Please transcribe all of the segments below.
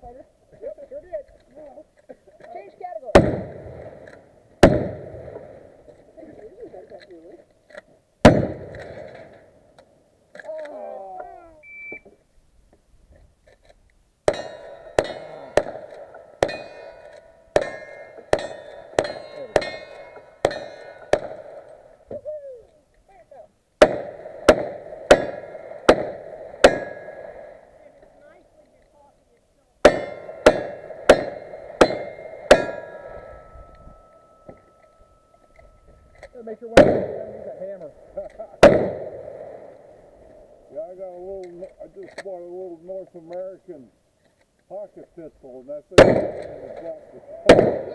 Carter? Yep, sure did. Change category. Oh. Make sure one use a hammer. Yeah, I just bought a little North American pocket pistol, and that thing is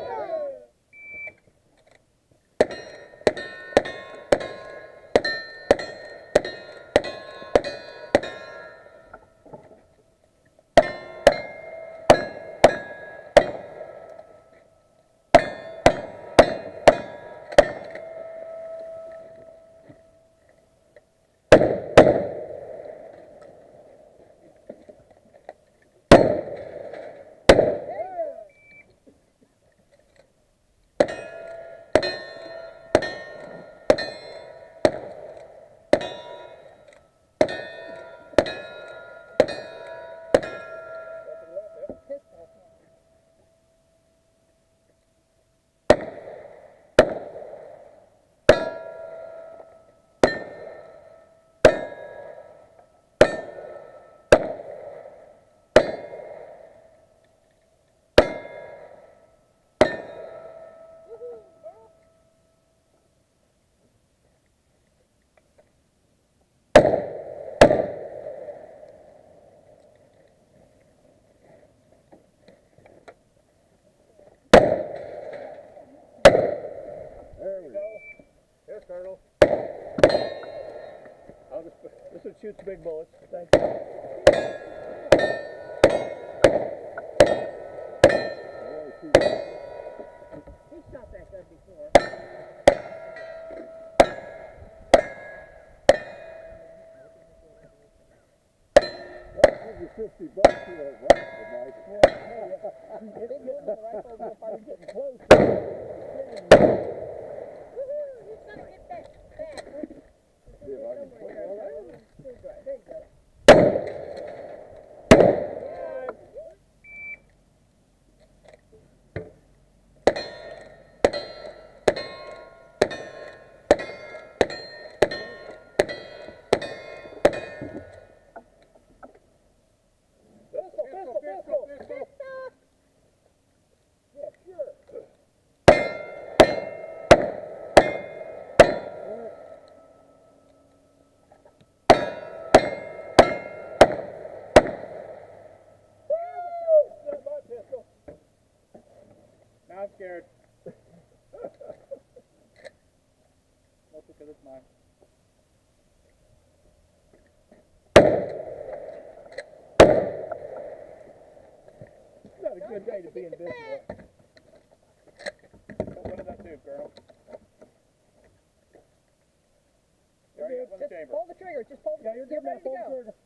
Colonel. This one shoots big bullets. Thank you. He shot that gun before. I'll give you $50 for that rifle, nice. Big moving the rifle, the fire's getting close. See if I can put it on there. There you go. Pistol. Yeah, sure. Not my pistol. Now I'm scared. Mostly because it's mine. Not a good day to be invisible. Don't run in that tube, Colonel. You already got one in the chamber. Pull the trigger. Just pull. Yeah, you're Get good now. ready to Pull go. the trigger.